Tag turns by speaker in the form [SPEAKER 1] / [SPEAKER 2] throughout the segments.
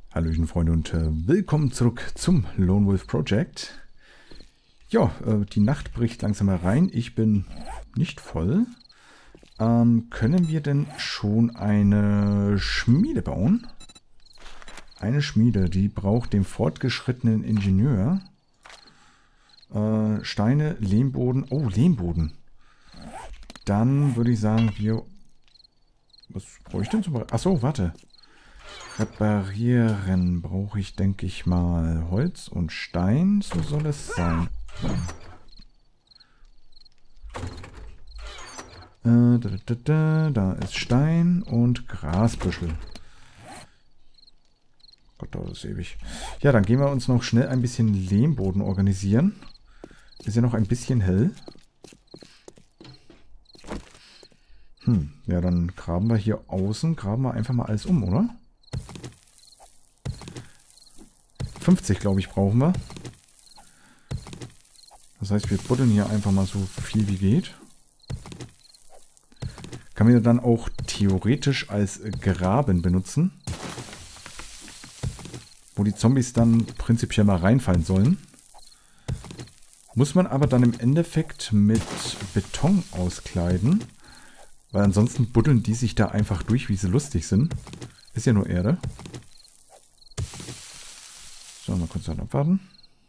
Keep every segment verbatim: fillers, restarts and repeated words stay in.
[SPEAKER 1] Hallöchen Freunde und äh, willkommen zurück zum Lone Wolf Project. Ja, äh, die Nacht bricht langsam herein. Ich bin nicht voll. Ähm, können wir denn schon eine Schmiede bauen? Eine Schmiede, die braucht den fortgeschrittenen Ingenieur. Äh, Steine, Lehmboden. Oh, Lehmboden. Dann würde ich sagen, wir... Was brauche ich denn zum Beispiel? Achso, warte. Reparieren brauche ich, denke ich mal, Holz und Stein. So soll es sein. Äh, da, da, da, da ist Stein und Grasbüschel. Gott, das ist ewig. Ja, dann gehen wir uns noch schnell ein bisschen Lehmboden organisieren. Ist ja noch ein bisschen hell. Hm, ja, dann graben wir hier außen, graben wir einfach mal alles um, oder? fünfzig, glaube ich, brauchen wir. Das heißt, wir buddeln hier einfach mal so viel wie geht. Kann man ja dann auch theoretisch als Graben benutzen. Wo die Zombies dann prinzipiell mal reinfallen sollen. Muss man aber dann im Endeffekt mit Beton auskleiden. Weil ansonsten buddeln die sich da einfach durch, wie sie lustig sind. Ist ja nur Erde. So, mal kurz dann abwarten.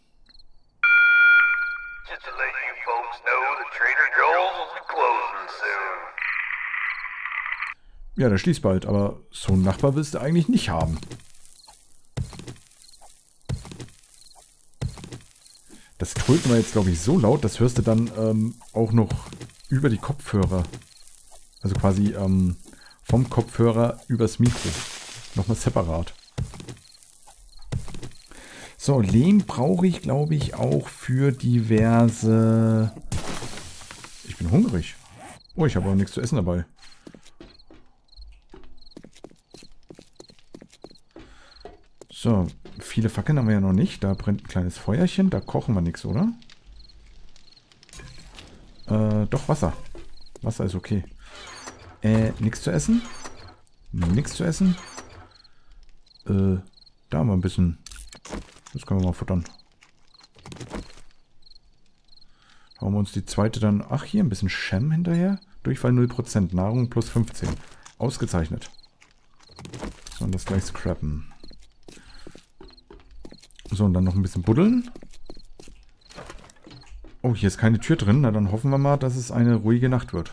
[SPEAKER 1] Ja, der schließt bald, aber so einen Nachbar willst du eigentlich nicht haben. Das tröten wir jetzt, glaube ich, so laut, das hörst du dann ähm, auch noch über die Kopfhörer. Also quasi ähm, vom Kopfhörer übers Mikro. Nochmal separat. So, Lehm brauche ich, glaube ich, auch für diverse... Ich bin hungrig. Oh, ich habe aber nichts zu essen dabei. So, viele Fackeln haben wir ja noch nicht. Da brennt ein kleines Feuerchen. Da kochen wir nichts, oder? Äh, doch, Wasser. Wasser ist okay. Äh, nichts zu essen? Nichts zu essen? Äh, da haben wir ein bisschen... Das können wir mal futtern. Hauen wir uns die zweite dann... Ach, hier ein bisschen Shem hinterher. Durchfall null Prozent. Nahrung plus fünfzehn. Ausgezeichnet. So, und das gleich scrappen. So, und dann noch ein bisschen buddeln. Oh, hier ist keine Tür drin. Na, dann hoffen wir mal, dass es eine ruhige Nacht wird.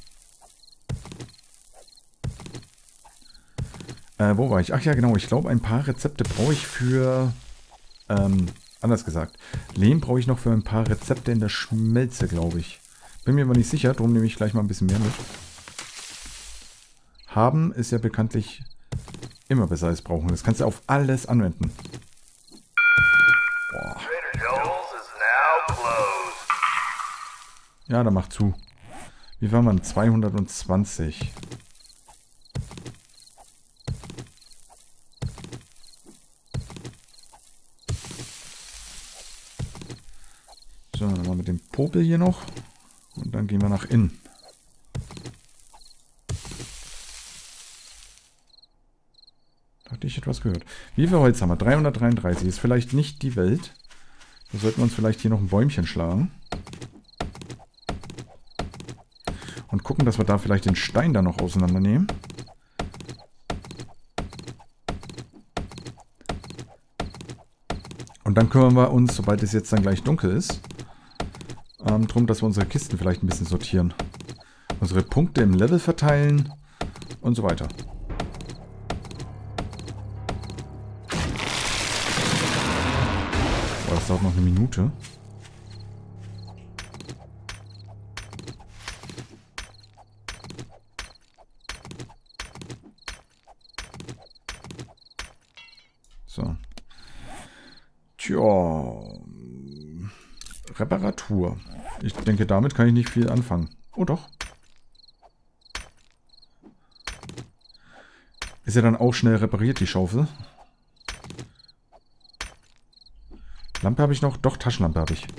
[SPEAKER 1] Äh, wo war ich? Ach ja, genau. Ich glaube, ein paar Rezepte brauche ich für... Ähm, anders gesagt. Lehm brauche ich noch für ein paar Rezepte in der Schmelze, glaube ich. Bin mir aber nicht sicher, darum nehme ich gleich mal ein bisschen mehr mit. Haben ist ja bekanntlich immer besser als brauchen. Das kannst du auf alles anwenden. Boah. Ja, dann mach zu. Wie war man? zweihundertzwanzig. So, dann mal mit dem Popel hier noch. Und dann gehen wir nach innen. Da hatte ich etwas gehört. Wie viel Holz haben wir? dreihundertdreiunddreißig. Ist vielleicht nicht die Welt. Da sollten wir uns vielleicht hier noch ein Bäumchen schlagen. Und gucken, dass wir da vielleicht den Stein da noch auseinandernehmen. Und dann kümmern wir uns, sobald es jetzt dann gleich dunkel ist, ähm, darum, dass wir unsere Kisten vielleicht ein bisschen sortieren. Unsere Punkte im Level verteilen und so weiter. Boah, das dauert noch eine Minute. So. Tja. Reparatur. Ich denke, damit kann ich nicht viel anfangen. Oh doch. Ist ja dann auch schnell repariert, die Schaufel. Lampe habe ich noch? Doch, Taschenlampe habe ich.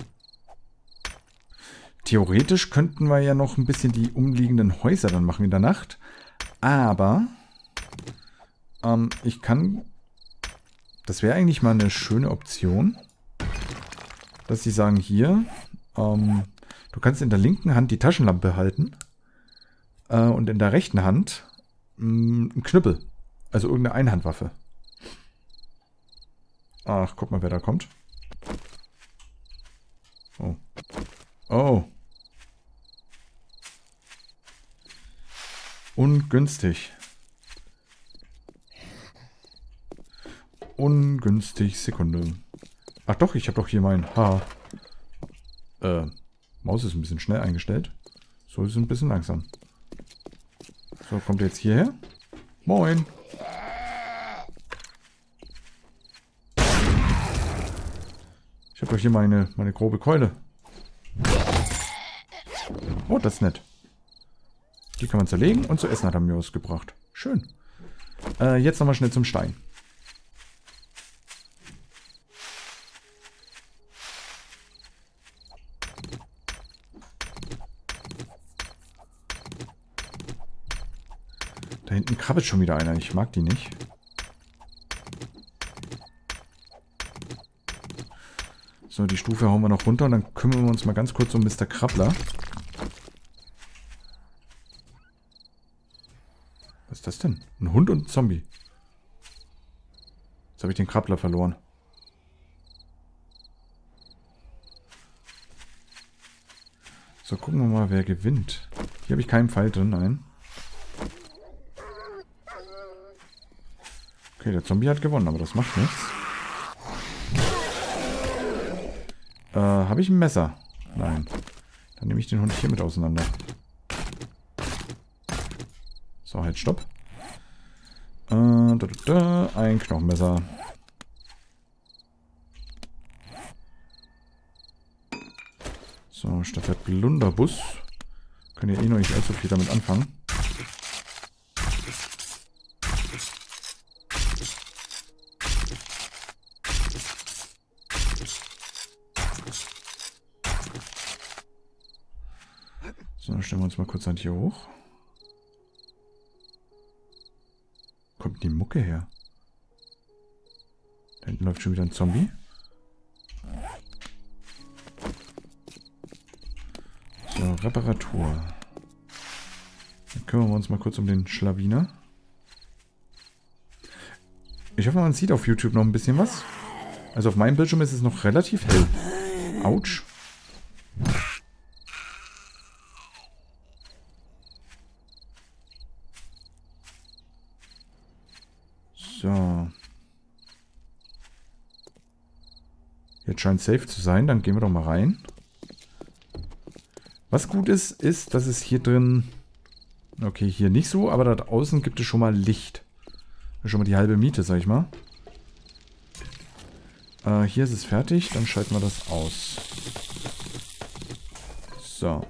[SPEAKER 1] Theoretisch könnten wir ja noch ein bisschen die umliegenden Häuser dann machen in der Nacht. Aber ähm, ich kann das wäre eigentlich mal eine schöne Option, dass sie sagen, hier, ähm, du kannst in der linken Hand die Taschenlampe halten äh, und in der rechten Hand mh, ein Knüppel, also irgendeine Einhandwaffe. Ach, guck mal, wer da kommt. Oh. Oh. Ungünstig. Ungünstig, Sekunde. Ach doch, ich habe doch hier mein Haar. Äh, Maus ist ein bisschen schnell eingestellt. So ist es ein bisschen langsam. So, kommt ihr jetzt hierher? Moin. Ich habe doch hier meine, meine grobe Keule. Oh, das ist nett. Die kann man zerlegen und zu essen hat er mir was gebracht. Schön. Äh, jetzt nochmal schnell zum Stein. Da hinten krabbelt schon wieder einer. Ich mag die nicht. So, die Stufe hauen wir noch runter und dann kümmern wir uns mal ganz kurz um Mister Krabbler. Was ist das denn? Ein Hund und ein Zombie. Jetzt habe ich den Krabbler verloren. So, gucken wir mal, wer gewinnt. Hier habe ich keinen Pfeil drin, nein. Okay, der Zombie hat gewonnen, aber das macht nichts. Äh, habe ich ein Messer? Nein. Dann nehme ich den Hund hier mit auseinander. So, halt, stopp. Äh, da, da, da, ein Knochenmesser. So, statt der Blunderbus. Können ja eh noch nicht allzu viel damit anfangen. So, dann stellen wir uns mal kurz an hier hoch. Kommt die Mucke her? Da hinten läuft schon wieder ein Zombie. So, Reparatur. Dann kümmern wir uns mal kurz um den Schlawiner. Ich hoffe, man sieht auf YouTube noch ein bisschen was. Also auf meinem Bildschirm ist es noch relativ hell. Autsch. So. Jetzt scheint es safe zu sein. Dann gehen wir doch mal rein. Was gut ist, ist, dass es hier drin... Okay, hier nicht so, aber da draußen gibt es schon mal Licht. Das ist schon mal die halbe Miete, sag ich mal. Äh, hier ist es fertig. Dann schalten wir das aus. So.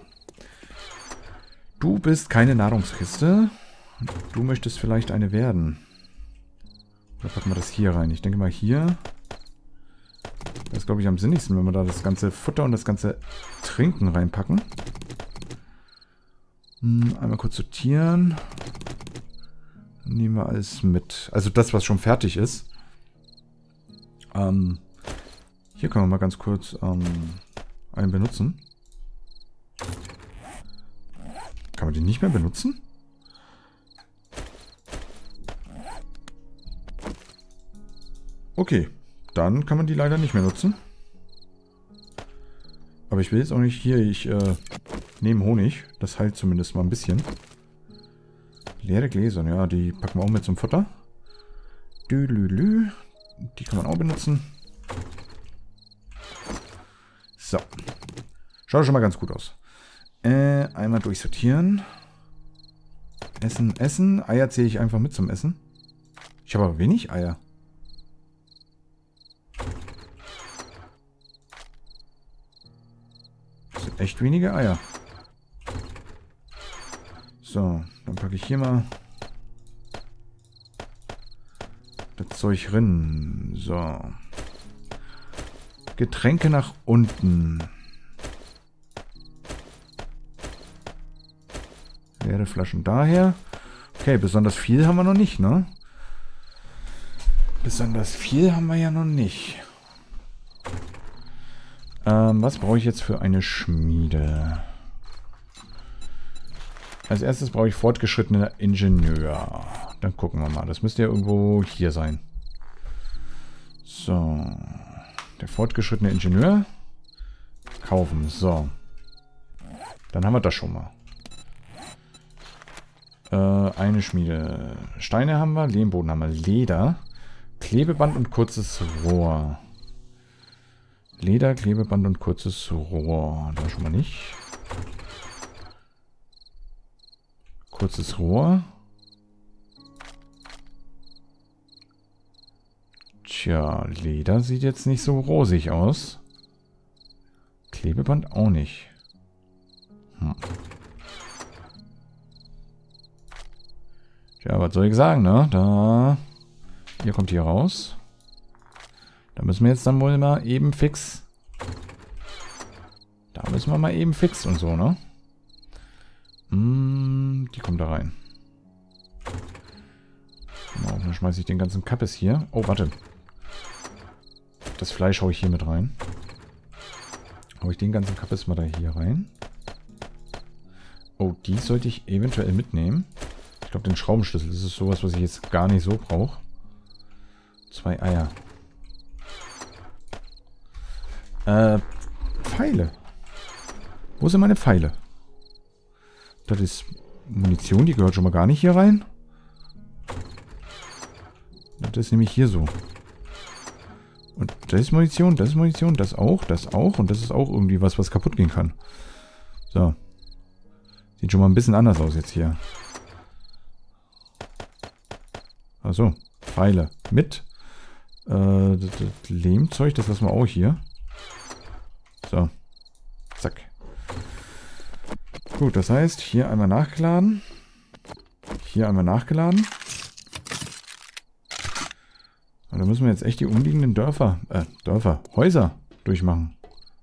[SPEAKER 1] Du bist keine Nahrungskiste. Du möchtest vielleicht eine werden. Oder packen wir das hier rein. Ich denke mal hier. Das ist, glaube ich, am sinnigsten, wenn wir da das ganze Futter und das ganze Trinken reinpacken. Hm, einmal kurz sortieren. Dann nehmen wir alles mit. Also das, was schon fertig ist. Ähm, hier können wir mal ganz kurz ähm, einen benutzen. Kann man den nicht mehr benutzen? Okay, dann kann man die leider nicht mehr nutzen. Aber ich will jetzt auch nicht hier, ich äh, nehme Honig. Das heilt zumindest mal ein bisschen. Leere Gläser, ja, die packen wir auch mit zum Futter. Dülülü. Die kann man auch benutzen. So. Schaut schon mal ganz gut aus. Äh, einmal durchsortieren. Essen, Essen. Eier zähle ich einfach mit zum Essen. Ich habe aber wenig Eier. Das sind echt wenige Eier. So, dann packe ich hier mal das Zeug rein. So. Getränke nach unten. Leere Flaschen daher. Okay, besonders viel haben wir noch nicht, ne? Besonders viel haben wir ja noch nicht. Ähm, was brauche ich jetzt für eine Schmiede? Als erstes brauche ich fortgeschrittener Ingenieur. Dann gucken wir mal. Das müsste ja irgendwo hier sein. So. Der fortgeschrittene Ingenieur. Kaufen. So. Dann haben wir das schon mal. Äh, eine Schmiede. Steine haben wir. Lehmboden haben wir. Leder. Klebeband und kurzes Rohr. Leder, Klebeband und kurzes Rohr. Da schon mal nicht. Kurzes Rohr. Tja, Leder sieht jetzt nicht so rosig aus. Klebeband auch nicht. Hm. Tja, was soll ich sagen, ne? Da... Hier kommt hier raus. Da müssen wir jetzt dann wohl mal eben fix. Da müssen wir mal eben fix und so, ne? Hm, die kommt da rein. Genau, dann schmeiße ich den ganzen Kappes hier. Oh, warte. Das Fleisch haue ich hier mit rein. Haue ich den ganzen Kappes mal da hier rein. Oh, die sollte ich eventuell mitnehmen. Ich glaube, den Schraubenschlüssel. Das ist sowas, was ich jetzt gar nicht so brauche. Zwei Eier. Äh, Pfeile. Wo sind meine Pfeile? Das ist Munition, die gehört schon mal gar nicht hier rein. Das ist nämlich hier so. Und das ist Munition, das ist Munition, das auch, das auch. Und das ist auch irgendwie was, was kaputt gehen kann. So. Sieht schon mal ein bisschen anders aus jetzt hier. Achso, Pfeile. Mit. Äh, das, das Lehmzeug, das lassen wir auch hier. So. Zack. Gut, das heißt, hier einmal nachgeladen. Hier einmal nachgeladen. Und dann müssen wir jetzt echt die umliegenden Dörfer, äh, Dörfer, Häuser durchmachen.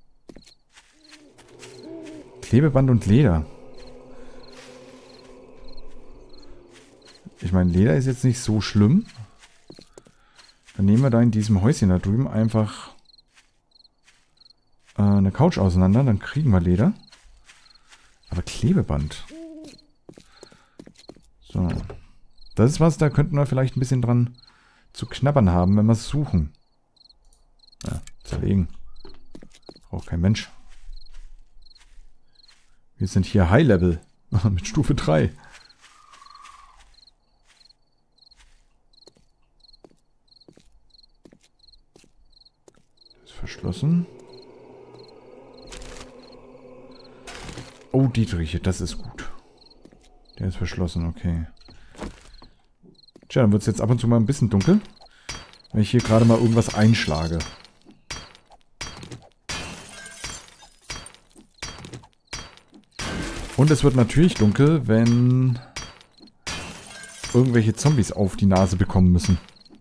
[SPEAKER 1] Klebeband und Leder. Ich meine, Leder ist jetzt nicht so schlimm. Dann nehmen wir da in diesem Häuschen da drüben einfach äh, eine Couch auseinander. Dann kriegen wir Leder. Aber Klebeband. So. Das ist was, da könnten wir vielleicht ein bisschen dran zu knabbern haben, wenn wir es suchen. Ja, zerlegen. Braucht kein Mensch. Wir sind hier High Level. Mit Stufe drei. Verschlossen. Oh, Dietrich, das ist gut. Der ist verschlossen, okay. Tja, dann wird es jetzt ab und zu mal ein bisschen dunkel, wenn ich hier gerade mal irgendwas einschlage. Und es wird natürlich dunkel, wenn irgendwelche Zombies auf die Nase bekommen müssen.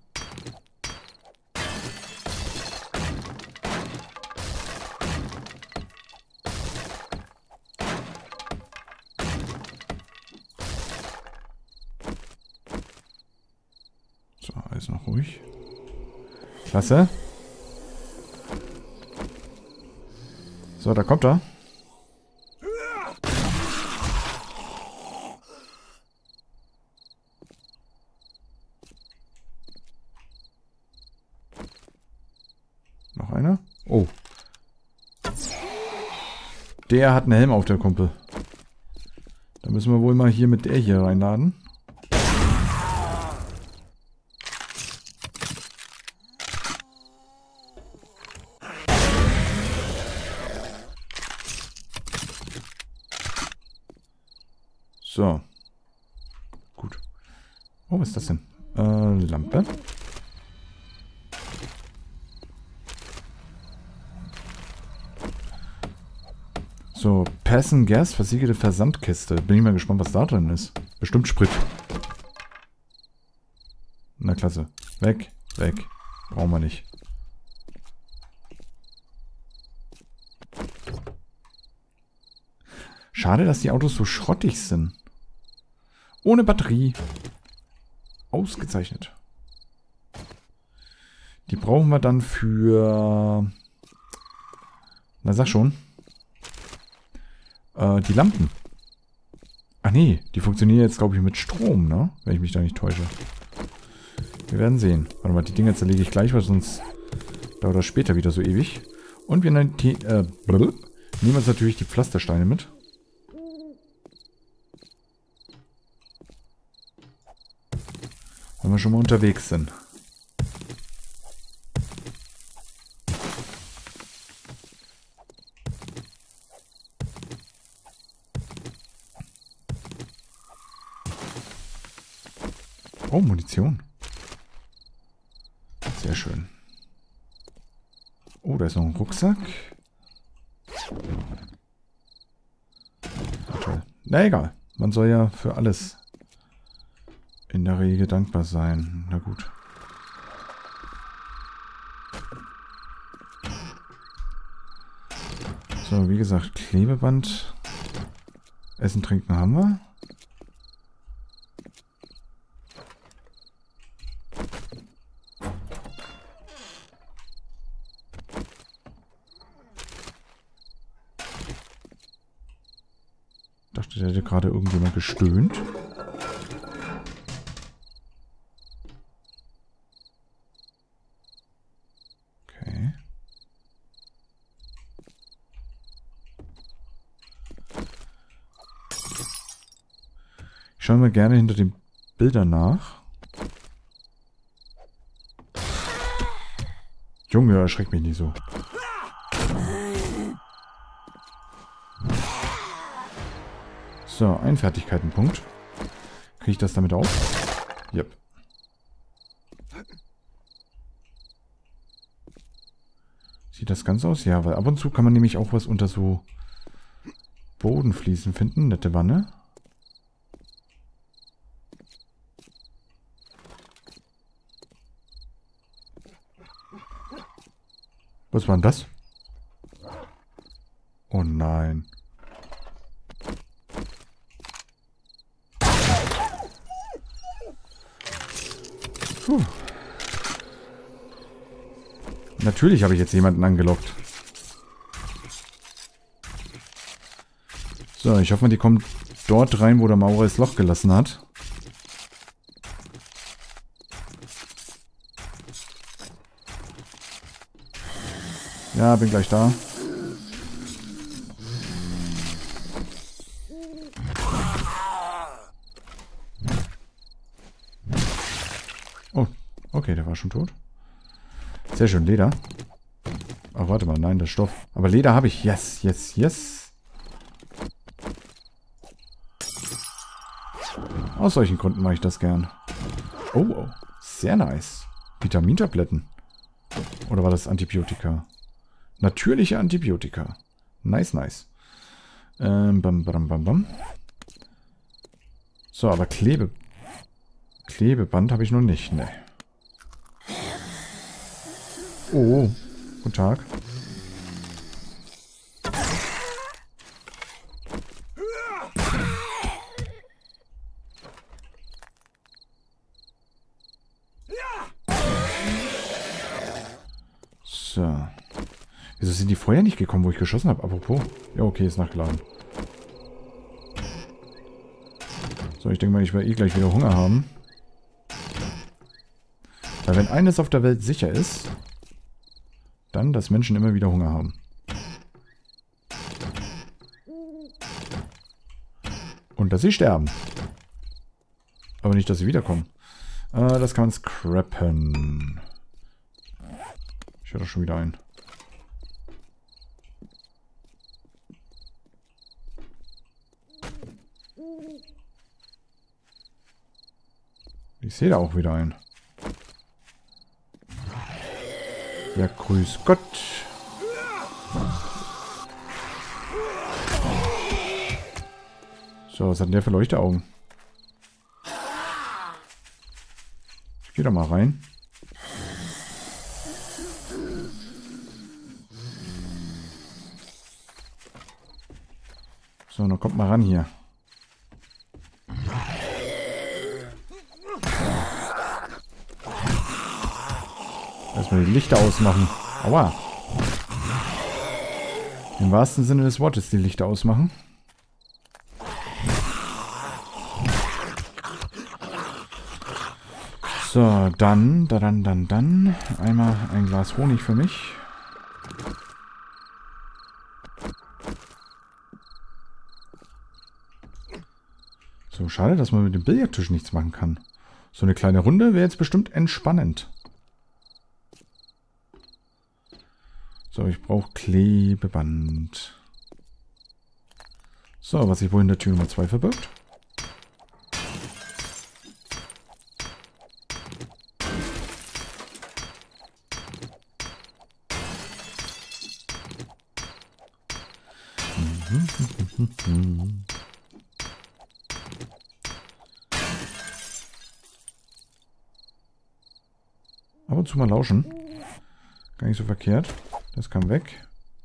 [SPEAKER 1] So, alles noch ruhig. Klasse. So, da kommt er. Noch einer? Oh. Der hat einen Helm auf, der Kumpel. Da müssen wir wohl mal hier mit der hier reinladen. So. Gut. Oh, was ist das denn? Äh, Lampe. So, Passen Gas, versiegelte Versandkiste. Bin ich mal gespannt, was da drin ist. Bestimmt Sprit. Na klasse. Weg, weg. Brauchen wir nicht. Schade, dass die Autos so schrottig sind. Ohne Batterie. Ausgezeichnet. Die brauchen wir dann für... Na, sag schon. Äh, die Lampen. Ach nee, die funktionieren jetzt, glaube ich, mit Strom, ne? Wenn ich mich da nicht täusche. Wir werden sehen. Warte mal, die Dinger zerlege ich gleich, weil sonst dauert das später wieder so ewig. Und wir nehmen, die, äh, nehmen uns natürlich die Pflastersteine mit. Wenn wir schon mal unterwegs sind. Oh, Munition. Sehr schön. Oh, da ist noch ein Rucksack. Toll. Na egal. Man soll ja für alles in der Regel dankbar sein. Na gut. So, wie gesagt, Klebeband. Essen, Trinken haben wir. Ich dachte, da hätte gerade irgendjemand gestöhnt. Okay. Ich schaue mal gerne hinter den Bildern nach. Junge, erschreckt mich nicht so. So, ein Fertigkeitenpunkt. Kriege ich das damit auf? Yep. Sieht das ganz aus? Ja, weil ab und zu kann man nämlich auch was unter so Bodenfliesen finden. Nette Wanne. Was war denn das? Oh nein. Puh. Natürlich habe ich jetzt jemanden angelockt. So, ich hoffe, die kommt dort rein, wo der Maurer das Loch gelassen hat. Ja, bin gleich da. Oh, okay, der war schon tot. Sehr schön, Leder. Ach, warte mal, nein, das ist Stoff. Aber Leder habe ich. Yes, yes, yes. Aus solchen Gründen mache ich das gern. Oh, oh, sehr nice. Vitamintabletten. Oder war das Antibiotika? Natürliche Antibiotika. Nice, nice. Ähm, bam, bam, bam, bam. So, aber Klebe... Klebeband habe ich noch nicht, ne. Oh, guten Tag. So. Wieso sind die vorher nicht gekommen, wo ich geschossen habe? Apropos. Ja, okay, ist nachgeladen. So, ich denke mal, ich werde eh gleich wieder Hunger haben. Weil wenn eines auf der Welt sicher ist, dann, dass Menschen immer wieder Hunger haben. Und dass sie sterben. Aber nicht, dass sie wiederkommen. Äh, das kann man scrappen. Ich höre doch schon wieder ein. Ich sehe da auch wieder ein. Ja, grüß Gott. So, was hat denn der für Leuchteaugen? Ich geh da mal rein. So, dann kommt mal ran hier. Erstmal die Lichter ausmachen. Aua. Im wahrsten Sinne des Wortes die Lichter ausmachen. So, dann, dann, dann, dann. Einmal ein Glas Honig für mich. So, schade, dass man mit dem Billardtisch nichts machen kann. So eine kleine Runde wäre jetzt bestimmt entspannend. So, ich brauche Klebeband. So, was sich wohl in der Tür Nummer zwei verbirgt. Ab und zu mal lauschen. Gar nicht so verkehrt. Das kann weg.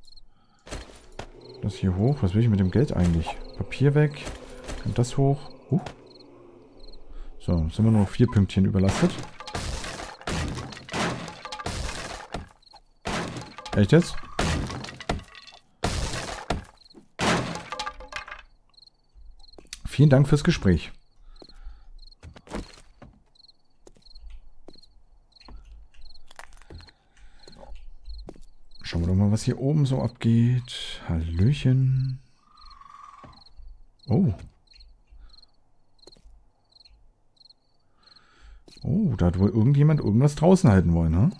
[SPEAKER 1] Das hier hoch. Was will ich mit dem Geld eigentlich? Papier weg. Kommt das hoch. Uh. So, sind wir nur noch vier Pünktchen überlastet. Echt jetzt? Vielen Dank fürs Gespräch. Schauen wir doch mal, was hier oben so abgeht. Hallöchen. Oh. Oh, da hat wohl irgendjemand irgendwas draußen halten wollen, ne?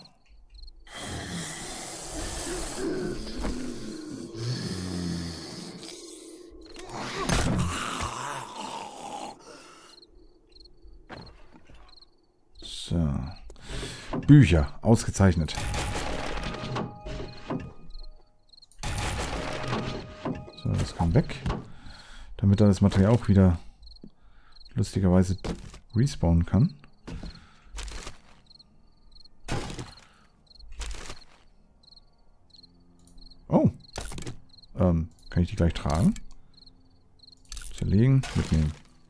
[SPEAKER 1] So. Bücher. Ausgezeichnet. So, das kann weg. Damit er das Material auch wieder lustigerweise respawnen kann. Oh. Ähm, kann ich die gleich tragen? Zerlegen, mitnehmen.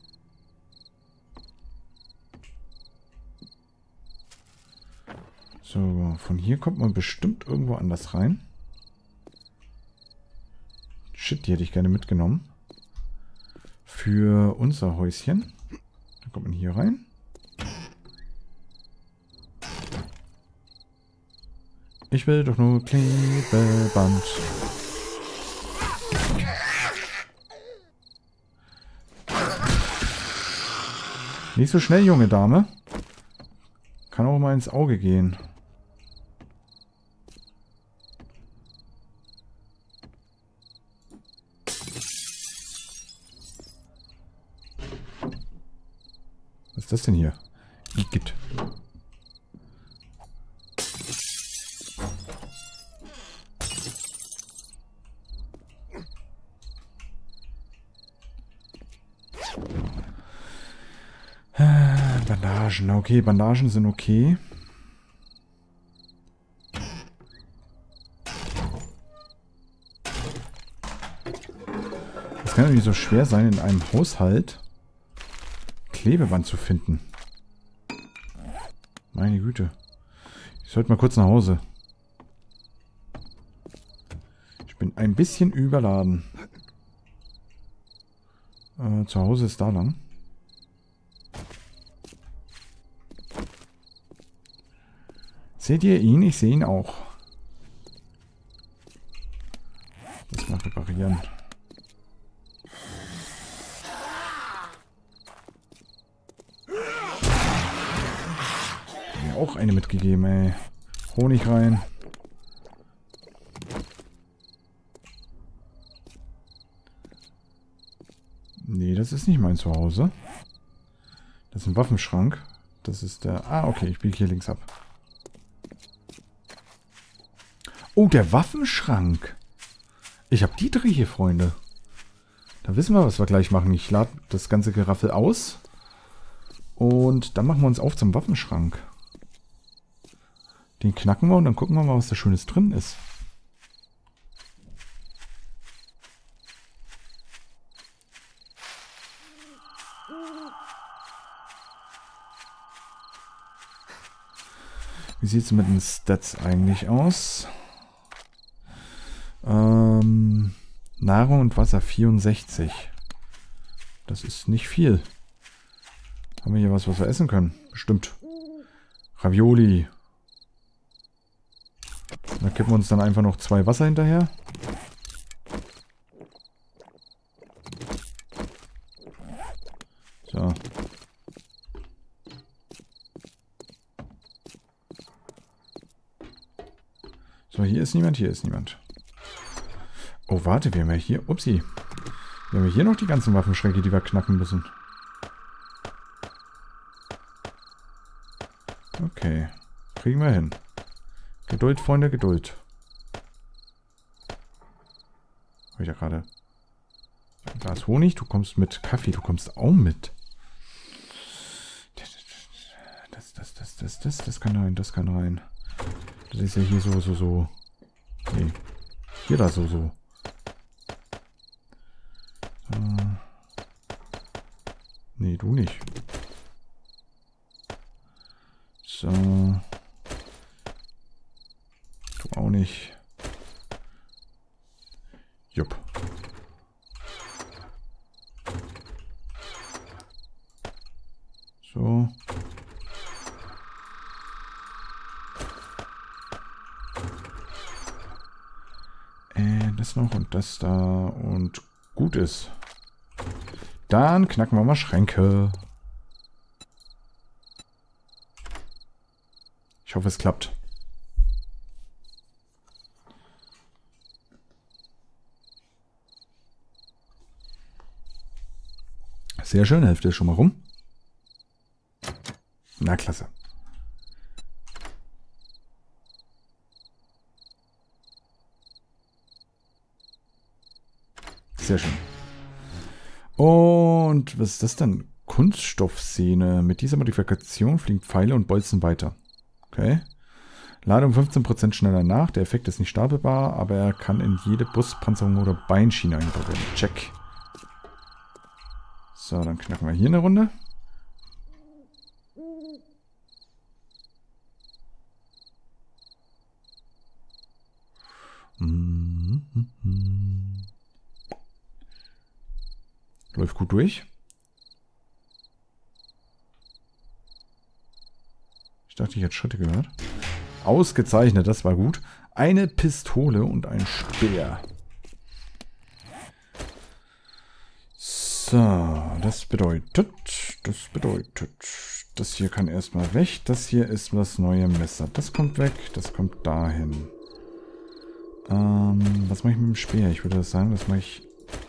[SPEAKER 1] So, von hier kommt man bestimmt irgendwo anders rein. Shit, die hätte ich gerne mitgenommen. Für unser Häuschen. Da kommt man hier rein. Ich will doch nur Klebeband. Nicht so schnell, junge Dame. Kann auch mal ins Auge gehen. Was ist das denn hier? Igitt. Bandagen, okay, Bandagen sind okay. Es kann ja nicht so schwer sein, in einem Haushalt Klebeband zu finden. Meine Güte. Ich sollte mal kurz nach Hause. Ich bin ein bisschen überladen. Äh, zu Hause ist da lang. Seht ihr ihn? Ich sehe ihn auch. Das mal reparieren. Mir auch eine mitgegeben, ey. Honig rein. Nee, das ist nicht mein Zuhause. Das ist ein Waffenschrank. Das ist der... Ah, okay, ich biege hier links ab. Oh, der Waffenschrank. Ich habe die drei hier, Freunde. Da wissen wir, was wir gleich machen. Ich lade das ganze Geraffel aus. Und dann machen wir uns auf zum Waffenschrank. Den knacken wir und dann gucken wir mal, was da Schönes drin ist. Wie Wie sieht es mit den Stats eigentlich aus? Ähm, Nahrung und Wasser vierundsechzig. Das ist nicht viel. Haben wir hier was, was wir essen können? Bestimmt. Ravioli. Da kippen wir uns dann einfach noch zwei Wasser hinterher. So. So, hier ist niemand, hier ist niemand. Oh, warte, wir haben ja hier... Upsi. Wir haben ja hier noch die ganzen Waffenschränke, die wir knacken müssen. Okay. Kriegen wir hin. Geduld, Freunde, Geduld. Habe ich ja gerade... Ein Glas Honig, du kommst mit. Kaffee, du kommst auch mit. Das, das, das, das, das, das kann rein, das kann rein. Das ist ja hier so, so, so. Nee. Hier da so, so. Äh. Nee, du nicht. So. Du auch nicht. Jupp. So. Äh, das noch und das da und gut ist. Dann knacken wir mal Schränke. Ich hoffe, es klappt. Sehr schön, Hälfte ist schon mal rum. Na, klasse. Sehr schön. Und was ist das denn? Kunststoffszene. Mit dieser Modifikation fliegen Pfeile und Bolzen weiter. Okay. Lade um fünfzehn Prozent schneller nach. Der Effekt ist nicht stapelbar, aber er kann in jede Brustpanzerung oder Beinschiene eingebaut werden. Check. So, dann knacken wir hier eine Runde. Läuft gut durch. Ich dachte, ich hätte Schritte gehört. Ausgezeichnet, das war gut. Eine Pistole und ein Speer. So, das bedeutet, das bedeutet, das hier kann erstmal weg. Das hier ist das neue Messer. Das kommt weg, das kommt dahin. Ähm, was mache ich mit dem Speer? Ich würde sagen, das mache ich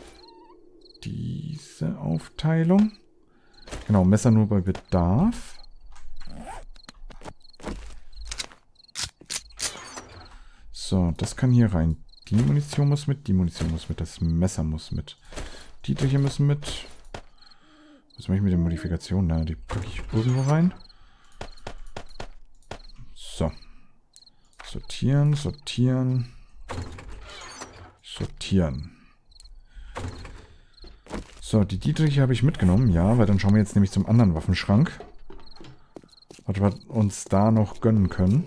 [SPEAKER 1] diese Aufteilung. Genau, Messer nur bei Bedarf. So, das kann hier rein. Die Munition muss mit, die Munition muss mit, das Messer muss mit. Die hier müssen mit. Was mache ich mit den Modifikationen? Na, die packe ich irgendwo rein. So. Sortieren, sortieren. Sortieren. So, die Dietriche habe ich mitgenommen. Ja, weil dann schauen wir jetzt nämlich zum anderen Waffenschrank. Was wir uns da noch gönnen können.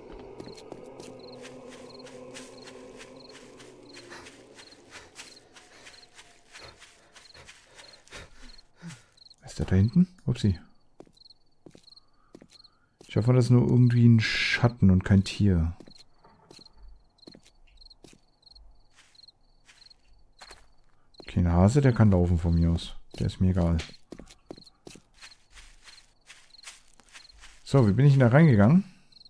[SPEAKER 1] Ist der da hinten? Upsi. Ich hoffe, das ist nur irgendwie ein Schatten und kein Tier. Okay, ein Hase, der kann laufen von mir aus. Der ist mir egal. So, wie bin ich denn da reingegangen?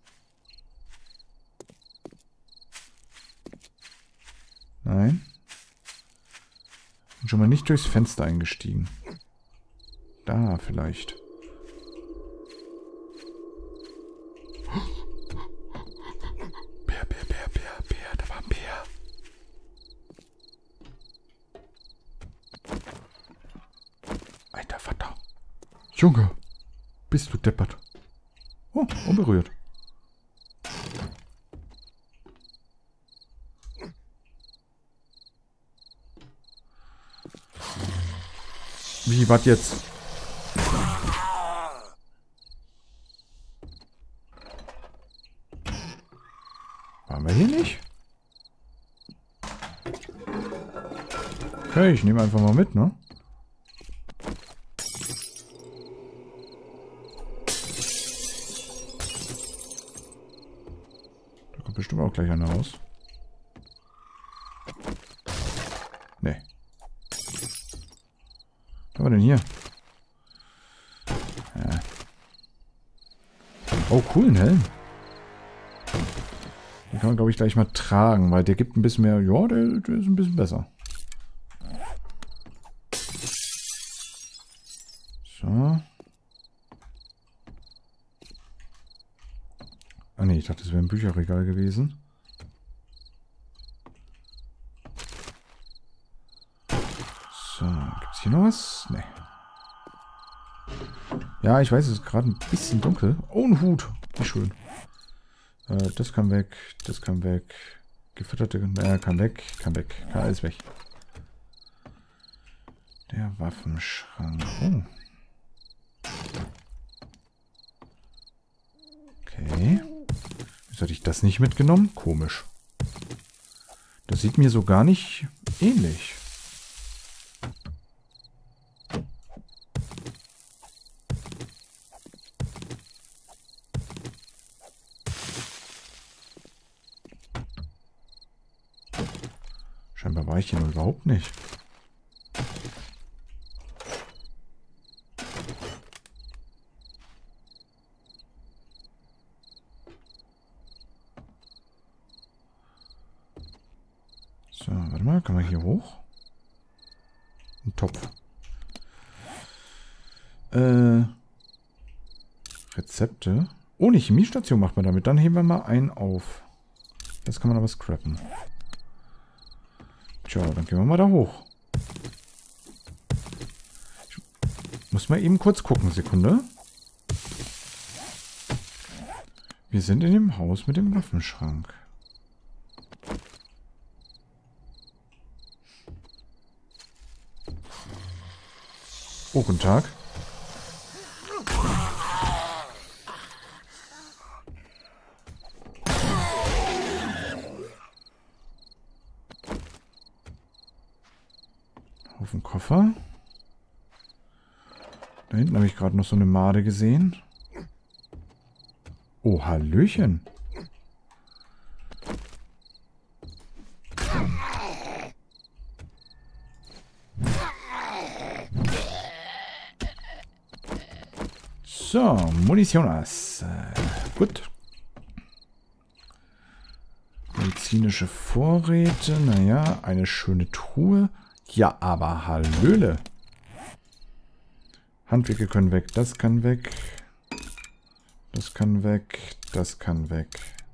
[SPEAKER 1] Nein. Bin schon mal nicht durchs Fenster eingestiegen. Da vielleicht. Bär, Bär, Bär, Bär, Bär, da war ein Bär. Alter Vater. Junge, bist du deppert. Oh, unberührt. Wie, was jetzt? Waren wir hier nicht? Okay, ich nehme einfach mal mit, ne? Da kommt bestimmt auch gleich einer raus. Nee. Was haben wir denn hier? Ja. Oh, cool, ein Helm. Den kann man, glaube ich, gleich mal tragen, weil der gibt ein bisschen mehr... Ja, der, der ist ein bisschen besser. So. Ah ne, ich dachte, das wäre ein Bücherregal gewesen. So, gibt es hier noch was? Ne. Ja, ich weiß, es ist gerade ein bisschen dunkel. Oh, ein Hut. Wie schön. Äh, das kann weg, das kann weg. Gefütterte, äh, kann weg, kann weg. Kann alles weg. Der Waffenschrank. Oh. Okay. Wieso hatte ich das nicht mitgenommen? Komisch. Das sieht mir so gar nicht ähnlich. Scheinbar war ich hier noch überhaupt nicht. So, warte mal, kann man hier hoch? Ein Topf. Äh, Rezepte. Oh, eine Chemiestation macht man damit. Dann heben wir mal einen auf. Das kann man aber scrappen. Tja, dann gehen wir mal da hoch. Ich muss mal eben kurz gucken, Sekunde. Wir sind in dem Haus mit dem Waffenschrank. Oh, guten Tag. Auf dem Koffer. Da hinten habe ich gerade noch so eine Made gesehen. Oh, Hallöchen. So, Munitionas. Äh, gut. Medizinische Vorräte. Naja, eine schöne Truhe. Ja, aber Hallöle. Handwickel können weg. Das kann weg. Das kann weg. Das kann weg.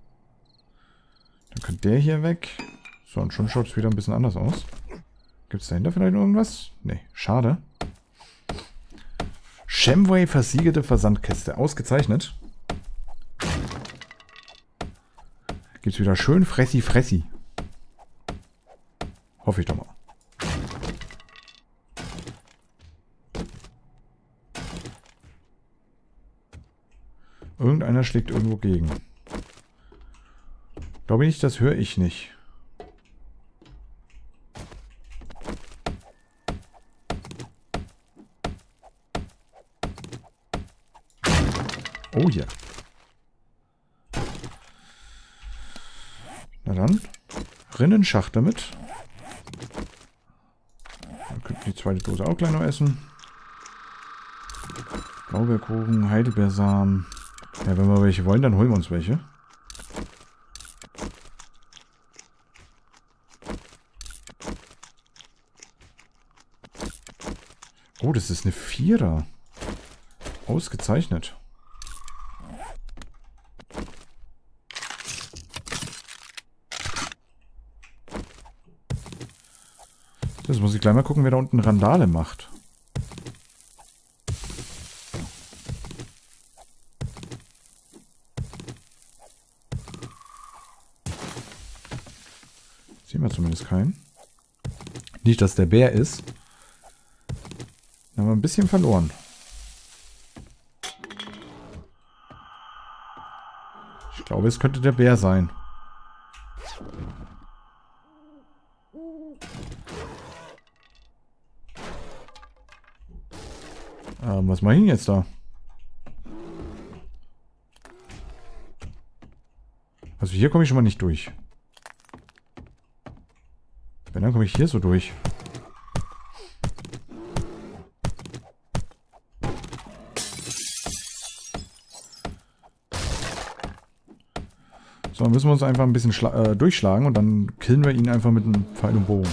[SPEAKER 1] Dann kann der hier weg. So, und schon schaut es wieder ein bisschen anders aus. Gibt es dahinter vielleicht noch irgendwas? Nee, schade. Shamway versiegelte Versandkäste. Ausgezeichnet. Gibt's wieder schön Fressi Fressi. Hoffe ich doch mal. Irgendeiner schlägt irgendwo gegen. Glaube nicht, das höre ich nicht. Oh ja. Na dann. Rinnenschacht damit. Dann könnten wir die zweite Dose auch gleich noch essen. Blaubeerkuchen, Heidelbeersamen. Ja, wenn wir welche wollen, dann holen wir uns welche. Oh, das ist eine Vierer. Ausgezeichnet. Das muss ich gleich mal gucken, wer da unten Randale macht. Sehen wir zumindest keinen. Nicht, dass der Bär ist. Da haben wir ein bisschen verloren. Ich glaube, es könnte der Bär sein. Ähm, was mache ich denn jetzt da? Also hier komme ich schon mal nicht durch. Wenn, dann komme ich hier so durch. So, dann müssen wir uns einfach ein bisschen äh, durchschlagen und dann killen wir ihn einfach mit einem Pfeil und Bogen.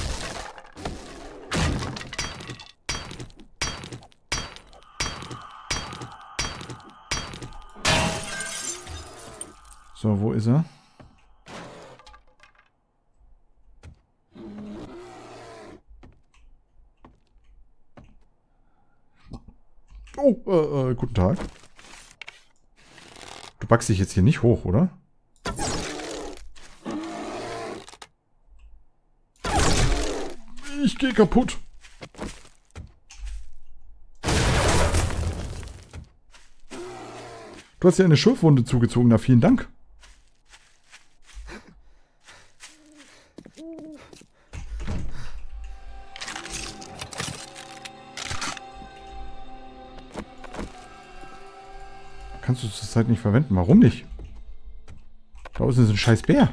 [SPEAKER 1] So, wo ist er? Oh, äh, äh, guten Tag. Du backst dich jetzt hier nicht hoch, oder? Ich gehe kaputt. Du hast ja eine Schürfwunde zugezogen, na vielen Dank. Kannst du zurzeit nicht verwenden. Warum nicht? Da außen ist ein scheiß Bär.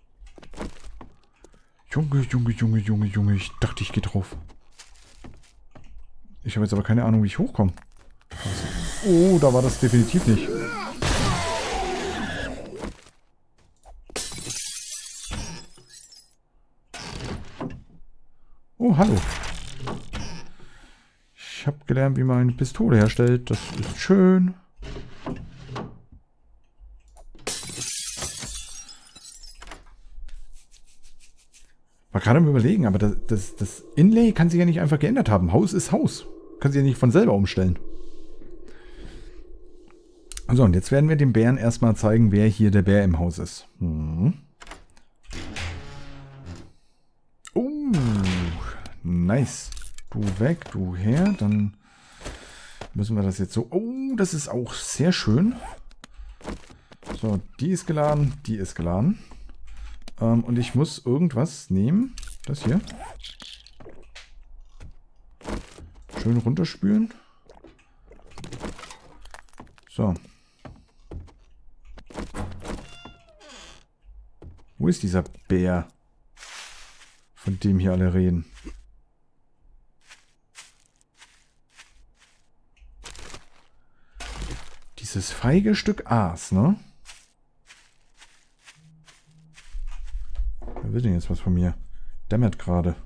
[SPEAKER 1] Junge, Junge, Junge, Junge, Junge. Ich dachte, ich gehe drauf. Ich habe jetzt aber keine Ahnung, wie ich hochkomme. Oh, da war das definitiv nicht. Oh, hallo. Ich habe gelernt, wie man eine Pistole herstellt. Das ist schön. Man kann am Überlegen, aber das, das, das Inlay kann sich ja nicht einfach geändert haben. Haus ist Haus. Kann sich ja nicht von selber umstellen. So, und jetzt werden wir dem Bären erstmal zeigen, wer hier der Bär im Haus ist. Hm. Uh, nice. Du weg, du her. Dann müssen wir das jetzt so... Oh, das ist auch sehr schön. So, die ist geladen, die ist geladen. Ähm, und ich muss irgendwas nehmen. Das hier. Schön runterspülen. So. Wo ist dieser Bär, von dem hier alle reden? Dieses feige Stück Aas, ne? Wer will denn jetzt was von mir? Dämmert gerade.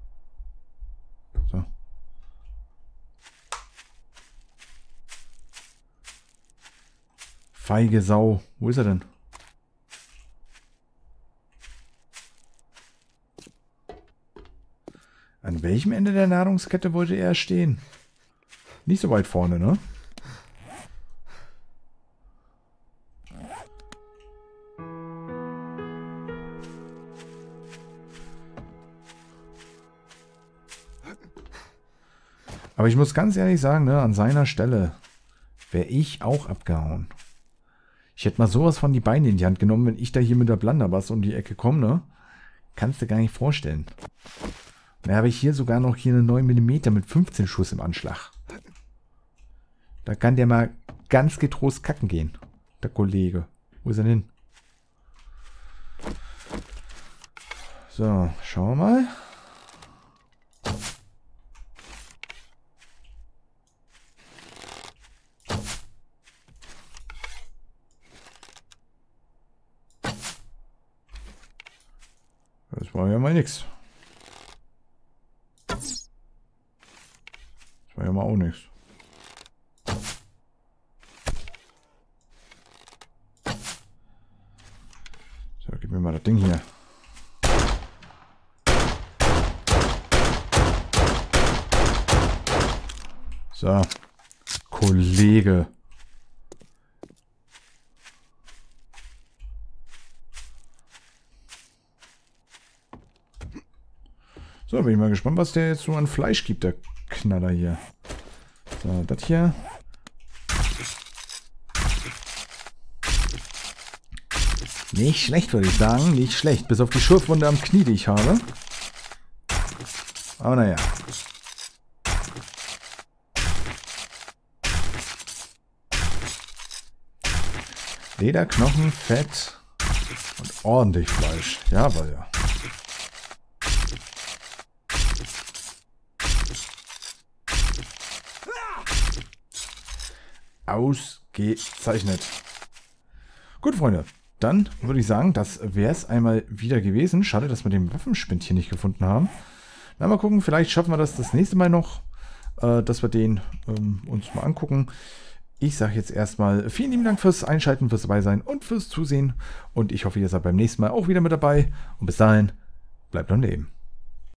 [SPEAKER 1] So. Feige Sau. Wo ist er denn? An welchem Ende der Nahrungskette wollte er stehen? Nicht so weit vorne, ne? Aber ich muss ganz ehrlich sagen, ne, an seiner Stelle wäre ich auch abgehauen. Ich hätte mal sowas von die Beine in die Hand genommen, wenn ich da hier mit der Blunderbuss um die Ecke komme, ne? Kannst du gar nicht vorstellen. Da habe ich hier sogar noch hier eine neun Millimeter mit fünfzehn Schuss im Anschlag. Da kann der mal ganz getrost kacken gehen. Der Kollege. Wo ist er denn? So, schauen wir mal. Das war ja mal nix. Das war ja mal auch nichts. So, gib mir mal das Ding hier. So. Kollege. So, bin ich mal gespannt, was der jetzt so an Fleisch gibt, der Knaller hier. So, das hier. Nicht schlecht, würde ich sagen. Nicht schlecht. Bis auf die Schürfwunde am Knie, die ich habe. Aber naja. Leder, Knochen, Fett und ordentlich Fleisch. Jawohl, ja. Ausgezeichnet. Gut, Freunde. Dann würde ich sagen, das wäre es einmal wieder gewesen. Schade, dass wir den Waffenspind hier nicht gefunden haben. Na, mal gucken, vielleicht schaffen wir das das nächste Mal noch, äh, dass wir den ähm, uns mal angucken. Ich sage jetzt erstmal vielen lieben Dank fürs Einschalten, fürs Dabeisein und fürs Zusehen. Und ich hoffe, ihr seid beim nächsten Mal auch wieder mit dabei. Und bis dahin, bleibt am Leben.